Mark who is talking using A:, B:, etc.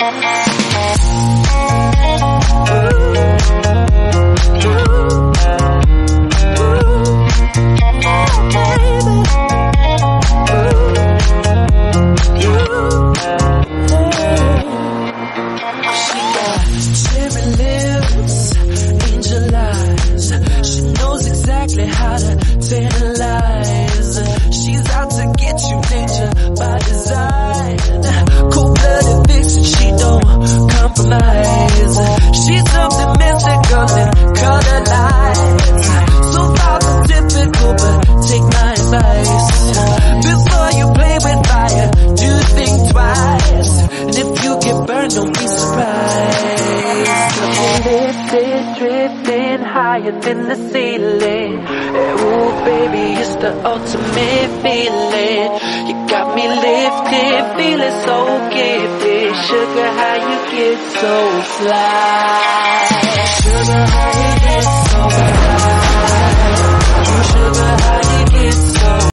A: In the ceiling, ooh baby, it's the ultimate feeling. You got me lifted, feeling so gifted. Sugar, how you get so fly?